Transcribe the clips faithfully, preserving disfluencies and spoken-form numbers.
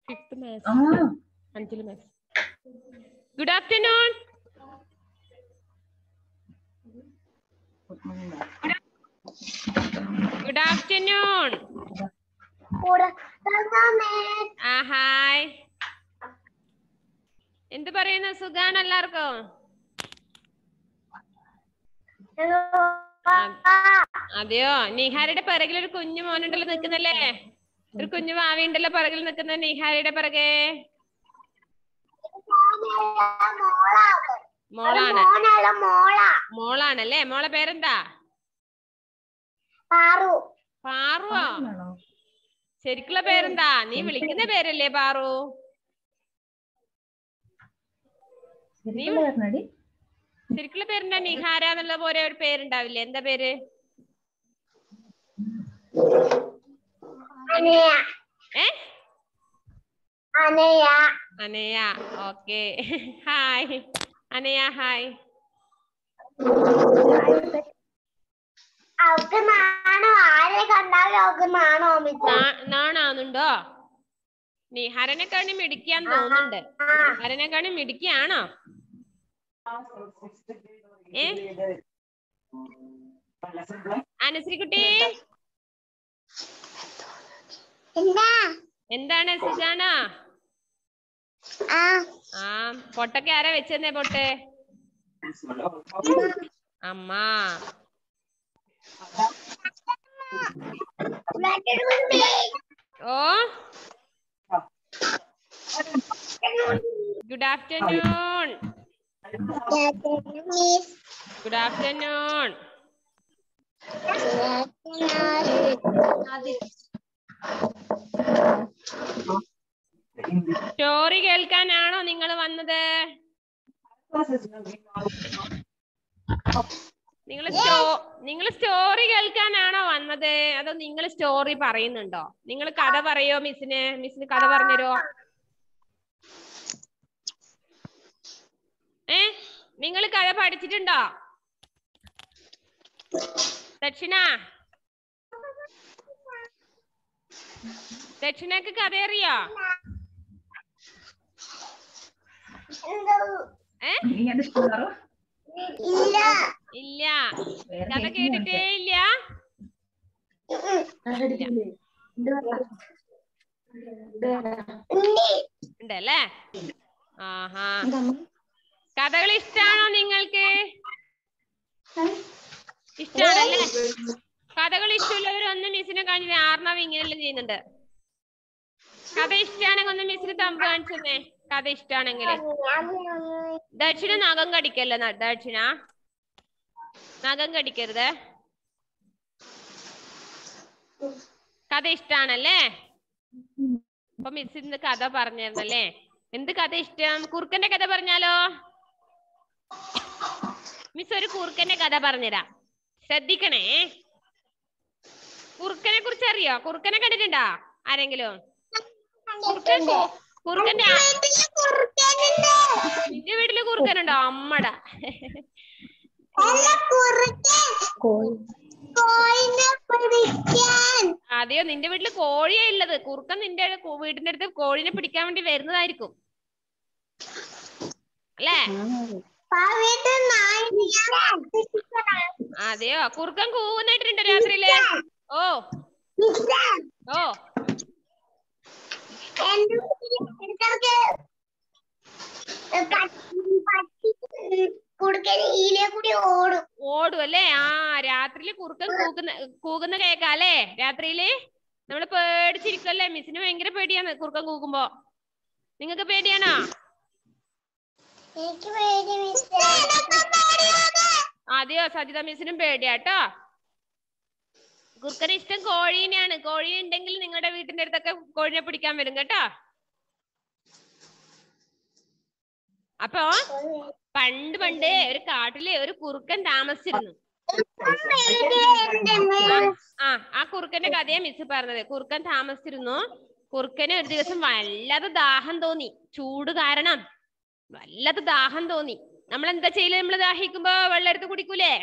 Fifth maths. Anjali maths. Good afternoon. Good afternoon. Ah, hi. എന്ത് പറയുന്നു? സുഖാണ് എല്ലാവർക്കും? അതെയോ? നിഹാരയുടെ പിറകിൽ ഒരു കുഞ്ഞു മോനുണ്ടല്ലോ നിൽക്കുന്നല്ലേ? ഒരു കുഞ്ഞു ഭാവി ഉണ്ടല്ലോ പിറകിൽ നിൽക്കുന്ന നിഹാരയുടെ പിറകെ. മോളാണ്. മോളാണല്ലേ? മോളെ പേരെന്താ? പാറുവോ? ശരിക്കുള്ള പേരെന്താ? നീ വിളിക്കുന്ന പേരല്ലേ പാറു? ശരിക്കുള്ള പേരെന്താ? നിഹാര എന്നുള്ള പോലെ ഒരു പേരുണ്ടാവില്ലേ? എന്താ പേര്? ഏ Anaya. Okay. Hi Anaya. Hi. നാണാവുന്നുണ്ടോ? നിഹാരനെക്കാളും മിടുക്കിയാന്ന് തോന്നുന്നുണ്ട്. നിഹാരനെക്കാളും മിടുക്കിയാണോ? ഏ അനുശ്രീ കുട്ടി എന്താണ്? സുഖാണോ? ആ പൊട്ടൊക്കെ ആരാ വെച്ചെന്നേ? പൊട്ട് അമ്മ. ഓ good afternoon. Good afternoon. Story കേൾക്കാനാണോ നിങ്ങൾ വന്നത്? നിങ്ങൾ സ്റ്റോ നിങ്ങൾ സ്റ്റോറി കേൾക്കാനാണോ വന്നത്? അതോ നിങ്ങൾ സ്റ്റോറി പറയുന്നുണ്ടോ? നിങ്ങൾ കഥ പറയോ മിസ്സിന്? മിസ്സിന് കഥ പറഞ്ഞുതരോ? ഏ നിങ്ങൾ കഥ പഠിച്ചിട്ടുണ്ടോ? ദക്ഷിണ ദക്ഷിണക്ക് കഥ അറിയോ? ഏ ഇല്ല. കഥ കേട്ടിട്ടേ ഇല്ല. ഉണ്ടല്ലേ? ആഹാ. കഥകൾ ഇഷ്ടാണോ നിങ്ങൾക്ക്? ഇഷ്ടാണല്ലേ? കഥകൾ ഇഷ്ടമുള്ളവർ ഒന്ന് മിസ്സിനെ കാണിച്ചേ. ആർണവ് ഇങ്ങനെല്ലാം ചെയ്യുന്നുണ്ട്. കഥ ഇഷ്ടാണെങ്കിൽ ഒന്ന് മിസ്സിന് തമ്പ് കാണിച്ചേ. കഥ ഇഷ്ടാണെങ്കിൽ. ദക്ഷിണ നഖം കടിക്കല്ല. ദക്ഷിണ നഖം കടിക്കരുത്. കഥ ഇഷ്ടാണല്ലേ? അപ്പൊ മിസ് ഇന്ന് കഥ പറഞ്ഞിരുന്നല്ലേ? എന്ത് കഥ ഇഷ്ടം? കുറുക്കന്റെ കഥ പറഞ്ഞാലോ? മിസ് ഒരു കുറുക്കന്റെ കഥ പറഞ്ഞുതരാം. ശ്രദ്ധിക്കണേ. കുറുക്കനെ കുറിച്ച് അറിയോ? കുറുക്കനെ കണ്ടിട്ടുണ്ടോ ആരെങ്കിലും? കുറുക്കൻ കുറുക്കന്റെ നിന്റെ വീട്ടില് കുറുക്കനുണ്ടോ? അമ്മട. അതെയോ? നിന്റെ വീട്ടില് കോഴിയാ ഉള്ളത്. കുറുക്കൻ നിന്റെ വീടിന്റെ അടുത്ത് കോഴിനെ പിടിക്കാൻ വേണ്ടി വരുന്നതായിരിക്കും അല്ലേ? അതെയോ? കുറുക്കൻ കൂവുന്നിട്ടുണ്ടോ രാത്രിയില്? ഓ ഓ ഓടും അല്ലേ? ആ രാത്രിയില് കുറുക്കൻ കൂകുന്ന കൂകുന്ന കേക്കാല്ലേ? രാത്രിയില് നമ്മള് പേടിച്ചിരിക്കല്ലേ? മിസ്സിന് ഭയങ്കര പേടിയാണ് കുറുക്കൻ കൂകുമ്പോ. നിങ്ങക്ക് പേടിയാണോ? അതെയോ? സജിത മിസ്സിനും പേടിയാട്ടോ. കുറുക്കന് ഇഷ്ടം കോഴീനെയാണ്. കോഴി ഉണ്ടെങ്കിൽ നിങ്ങളുടെ വീട്ടിന്റെ അടുത്തൊക്കെ കോഴിനെ പിടിക്കാൻ വരും കേട്ടോ. അപ്പൊ പണ്ട് പണ്ട് ഒരു കാട്ടില് ഒരു കുറുക്കൻ താമസിച്ചിരുന്നു. ആ ആ കുറുക്കന്റെ കഥയാ മിസ് പറഞ്ഞത്. കുറുക്കൻ താമസിച്ചിരുന്നു. കുറുക്കന് ഒരു ദിവസം വല്ലാതെ ദാഹം തോന്നി. ചൂട് കാരണം വല്ലാതെ ദാഹം തോന്നി. നമ്മൾ എന്താ ചെയ്യല്? നമ്മള് ദാഹിക്കുമ്പോ വെള്ളം എടുത്ത് കുടിക്കൂലേ?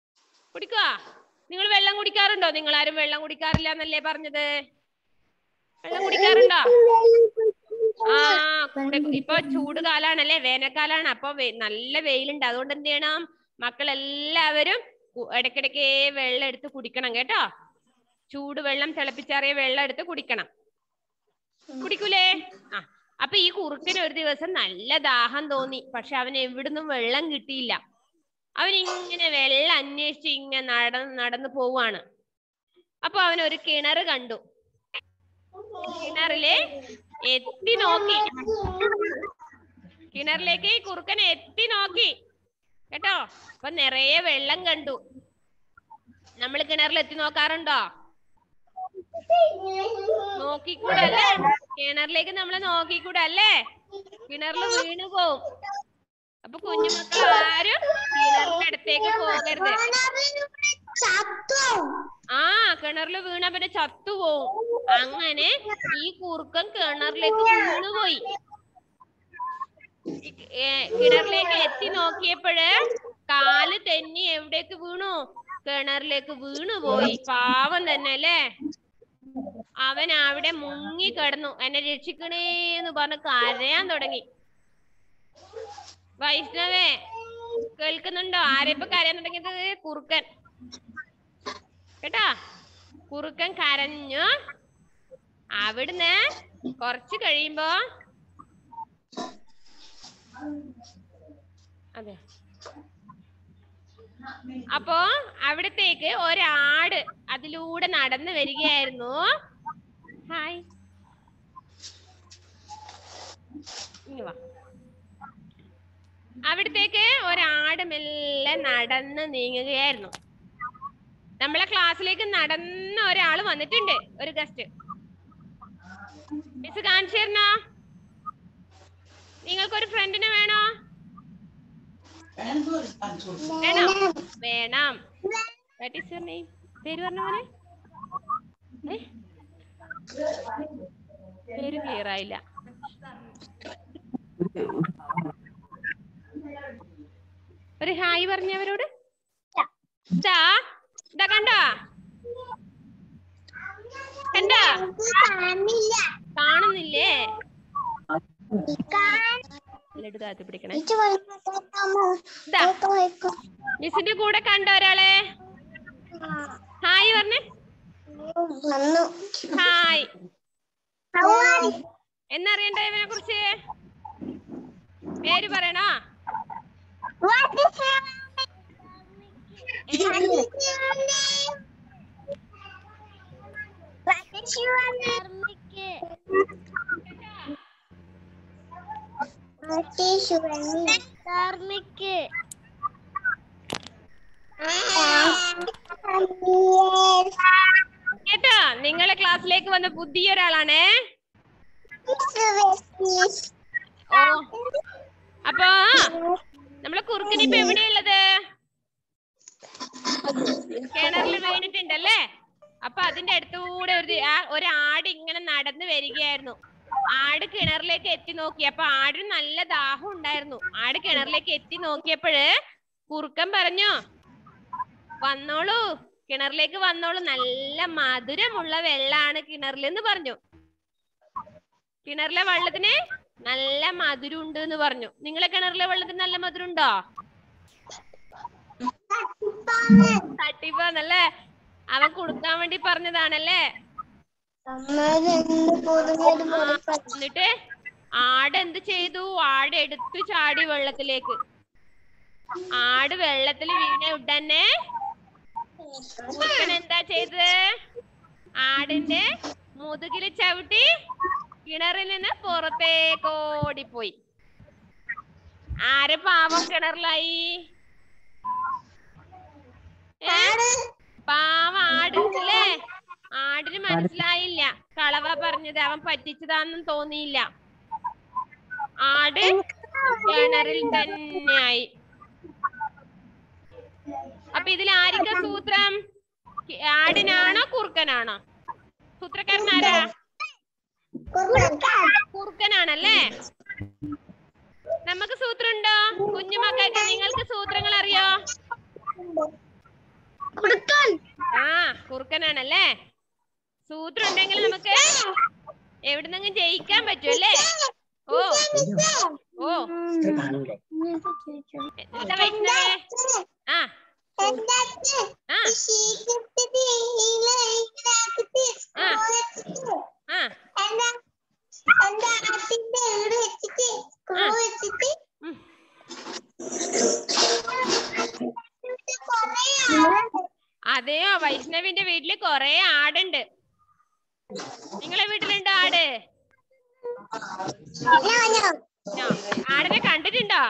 കുടിക്കുവാ? നിങ്ങൾ വെള്ളം കുടിക്കാറുണ്ടോ? നിങ്ങൾ ആരും വെള്ളം കുടിക്കാറില്ല എന്നല്ലേ പറഞ്ഞത്? വെള്ളം കുടിക്കാറുണ്ടോ? ആ ഇപ്പൊ ചൂട് കാലാണല്ലേ, വേനൽക്കാലാണ്. അപ്പൊ നല്ല വെയിലുണ്ട്. അതുകൊണ്ട് എന്ത് ചെയ്യണം, മക്കളെല്ലാവരും ഇടയ്ക്കിടയ്ക്ക് വെള്ളം എടുത്ത് കുടിക്കണം കേട്ടോ. ചൂടുവെള്ളം, തിളപ്പിച്ചാറിയ വെള്ളം എടുത്ത് കുടിക്കണം. കുടിക്കൂലേ? ആ അപ്പൊ ഈ കുറുക്കന് ഒരു ദിവസം നല്ല ദാഹം തോന്നി. പക്ഷെ അവന് എവിടുന്നും വെള്ളം കിട്ടിയില്ല. അവൻ ഇങ്ങനെ വെള്ളം അന്വേഷിച്ച് ഇങ്ങനെ നടന്ന് നടന്നു പോവാണ്. അപ്പൊ അവൻ ഒരു കിണറ് കണ്ടു. കിണറില് എത്തി നോക്കി. കിണറിലേക്ക് ഈ കുറുക്കൻ എത്തി നോക്കി കേട്ടോ. അപ്പൊ നിറയെ വെള്ളം കണ്ടു. നമ്മൾ കിണറിൽ എത്തി നോക്കാറുണ്ടോ? നോക്കിക്കൂടല്ലേ? കിണറിലേക്ക് നമ്മൾ നോക്കിക്കൂടല്ലേ? കിണറിൽ വീണു പോവും. അപ്പൊ കുഞ്ഞുമക്കൾ ആരും കിണറിന്റെ അടുത്തേക്ക് പോകരുത്. ആ കിണറിൽ വീണ പിന്നെ ചത്തുപോവും. അങ്ങനെ ഈ കുറുക്കൻ കിണറിലേക്ക് വീണുപോയി. കിണറിലേക്ക് എത്തി നോക്കിയപ്പോഴ് കാല് തെന്നി എവിടേക്ക് വീണു? കിണറിലേക്ക് വീണുപോയി. പാവം തന്നെ അല്ലേ? അവൻ അവിടെ മുങ്ങി കിടന്നു. എന്നെ രക്ഷിക്കണേന്ന് പറഞ്ഞ് കരയാൻ തുടങ്ങി. വൈഷ്ണവേ കേൾക്കുന്നുണ്ടോ? ആരെയിപ്പൊ കരയാൻ തുടങ്ങിയത്? കുറുക്കൻ കേട്ടാ. കുറുക്കൻ കരഞ്ഞു. അവിടുന്ന് കുറച്ച് കഴിയുമ്പോ അതെ അപ്പോ അവിടത്തേക്ക് ഒരാട് അതിലൂടെ നടന്നു വരികയായിരുന്നു. ഹായ് ഇനി വാ. അവിടത്തേക്ക് ഒരാട് മെല്ലെ നടന്ന് നീങ്ങുകയായിരുന്നു. നമ്മളെ ക്ലാസ്സിലേക്ക് നടന്ന ഒരാൾ വന്നിട്ടുണ്ട്, ഒരു ഗസ്റ്റ്. മിസ് കാണിച്ചു തരണോ? നിങ്ങൾക്കൊരു ഫ്രണ്ടിനെ വേണോ? വേണം വേണം. What is your name? പേര് പറഞ്ഞ പോലെ പേര് ക്ലിയർ ആയില്ല. ഒരു ഹായ് പറഞ്ഞവരോട്. ഇതാ കണ്ടോ? കണ്ടോ? കാണുന്നില്ലേ? താത്തി പിടിക്കണേ. മിസ്സിന്റെ കൂടെ കണ്ടോ ഒരാളെ? ഹായ് പറഞ്ഞേ. ഹായ്. എന്നറിയണ്ടേ ഇവനെ കുറിച്ച്? പേര് പറയണോ? കേട്ടോ, നിങ്ങളെ ക്ലാസ്സിലേക്ക് വന്ന പുതിയൊരാളാണേ. ഓ അപ്പൊ നമ്മളെ കുറുക്കൻ ഇപ്പൊ എവിടെയുള്ളത്? കിണറിൽ വീണിട്ടുണ്ടല്ലേ? അപ്പൊ അതിന്റെ അടുത്തൂടെ ഒരു ഒരാട് ഇങ്ങനെ നടന്നു വരികയായിരുന്നു. ആട് കിണറിലേക്ക് എത്തി നോക്കി. അപ്പൊ ആടിന് നല്ല ദാഹം ഉണ്ടായിരുന്നു. ആട് കിണറിലേക്ക് എത്തി നോക്കിയപ്പോഴ് കുറുക്കൻ പറഞ്ഞു, വന്നോളൂ, കിണറിലേക്ക് വന്നോളൂ, നല്ല മധുരമുള്ള വെള്ളാണ് കിണറിൽ എന്ന് പറഞ്ഞു. കിണറിലെ വെള്ളത്തിന് നല്ല മധുരം ഉണ്ട് എന്ന് പറഞ്ഞു. നിങ്ങളെ കിണറിലെ വെള്ളത്തിന് നല്ല മധുരം ഉണ്ടോ? തട്ടിപ്പാന്നല്ലേ? അവൻ കൊടുക്കാൻ വേണ്ടി പറഞ്ഞതാണല്ലേ? എന്നിട്ട് ആട് എന്ത് ചെയ്തു? ആട് എടുത്തു ചാടി വെള്ളത്തിലേക്ക്. ആട് വെള്ളത്തിൽ വീണ ഉടനെ കുറുക്കൻ എന്താ ചെയ്തത്? ആടിന്റെ മുതുകില് ചവിട്ടി കിണറിൽ നിന്ന് പുറത്തേക്ക് ഓടിപ്പോയി. ആര് പാവം കിണറിലായി? പാവം ആട് അല്ലേ? ആടിന് മനസ്സിലായില്ല കളവ പറഞ്ഞത്, അവൻ പറ്റിച്ചതാന്നും തോന്നിയില്ല. ആട് കിണറിൽ തന്നെയായി. അപ്പൊ ഇതിൽ ആരിക്ക സൂത്രം? ആടിനാണോ കുറുക്കനാണോ? സൂത്രക്കാരനാരാ? കുറുക്കനാണല്ലേ? നമുക്ക് സൂത്രം ഉണ്ടോ? കുഞ്ഞുമക്കൾക്ക് നിങ്ങൾക്ക് സൂത്രങ്ങൾ അറിയോ? ആ കുറുക്കനാണല്ലേ? സൂത്രം ഉണ്ടെങ്കിൽ നമുക്ക് എവിടുന്നെങ്കിലും ജയിക്കാൻ പറ്റുമല്ലേ? ഓ ഓ എന്താ വൈഷ്ണവേ? ആ ആ ആ അതെയോ, വൈഷ്ണവിന്റെ വീട്ടില് കൊറേ ആടുണ്ട്. നിങ്ങളെ വീട്ടിലുണ്ടോ ആട്? ആടിനെ കണ്ടിട്ടുണ്ടോ?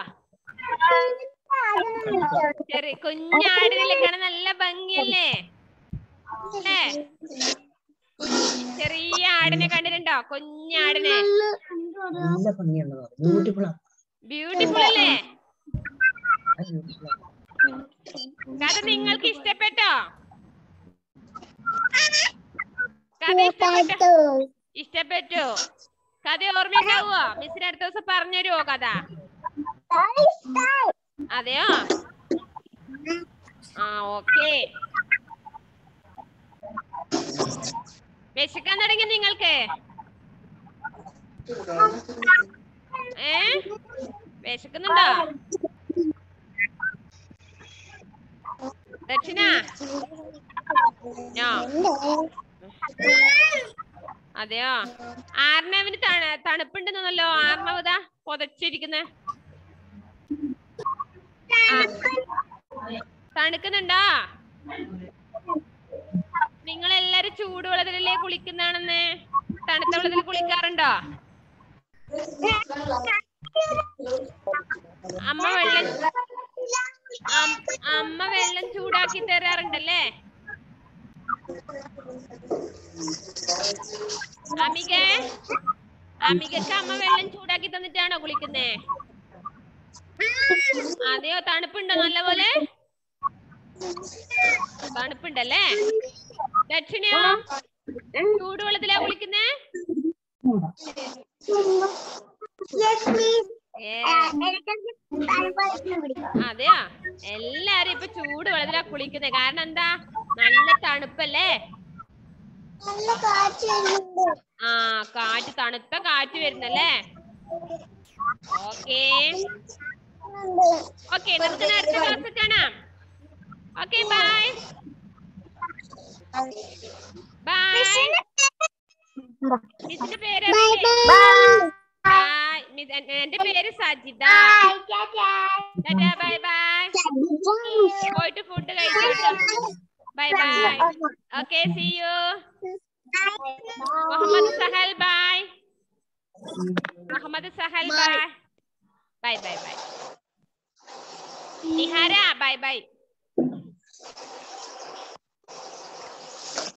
ചെറിയ കുഞ്ഞാടിനെ കാണാൻ നല്ല ഭംഗിയല്ലേ? അല്ലേ? ചെറിയ ആടിനെ കണ്ടിട്ടുണ്ടോ? കുഞ്ഞാടിനെ. ബ്യൂട്ടിഫുൾ അല്ലേ? കഥ നിങ്ങൾക്ക് ഇഷ്ടപ്പെട്ടോ? കഥ ഇഷ്ടപ്പെട്ടോ? ഇഷ്ടപ്പെട്ടു. കഥ ഓർമ്മയുണ്ടാവോ? മിസ്സിന് അടുത്ത ദിവസം പറഞ്ഞു തരുമോ കഥ? അതെയോ? ആ ഓക്കെ. വിശക്കാൻ തുടങ്ങി നിങ്ങൾക്ക്? ഏ വിശക്കുന്നുണ്ടോ? ദക്ഷിണ അതെയോ? ആർണവിന് തണുപ്പുണ്ടെന്നല്ലോ. ആർണവതാ പൊതച്ചിരിക്കുന്നേ. തണുക്കുന്നുണ്ടോ? നിങ്ങളെല്ലാരും ചൂടുവെള്ളത്തിലല്ലേ കുളിക്കുന്നാണെന്ന്? തണുത്ത വെള്ളത്തിൽ കുളിക്കാറുണ്ടോ? അമ്മ വെള്ളം അമ്മ വെള്ളം ചൂടാക്കി തരാറുണ്ടല്ലേ? അമിക അമികക്ക് അമ്മ വെള്ളം ചൂടാക്കി തന്നിട്ടാണോ കുളിക്കുന്നേ? അതെയോ? തണുപ്പുണ്ടോ നല്ലപോലെ? തണുപ്പുണ്ടല്ലേ? ദക്ഷിണയോ? ചൂടുവെള്ളത്തിലാ കുളിക്കുന്നേ? അതെയോ? എല്ലാരും ഇപ്പൊ ചൂടുവെള്ളത്തിലാ കുളിക്കുന്നേ. കാരണം എന്താ? നല്ല തണുപ്പല്ലേ? ആ കാറ്റ്, തണുത്ത കാറ്റ് വരുന്നല്ലേ? ഓക്കേ ഓക്കെ, നമുക്ക് അടുത്ത ക്ലാസ്സിൽ കാണാം. Okay, bye bye. മിസ്സിന്റെ പേര് എന്റെ പേര് സജിത. Bye bye. പോയിട്ട് ഫുഡ് കഴിച്ചോട്ടോ. Bye bye. Okay, see you. Muhammad Sahal bye. Muhammad Sahal bye. Bye bye bye. Nihara bye by.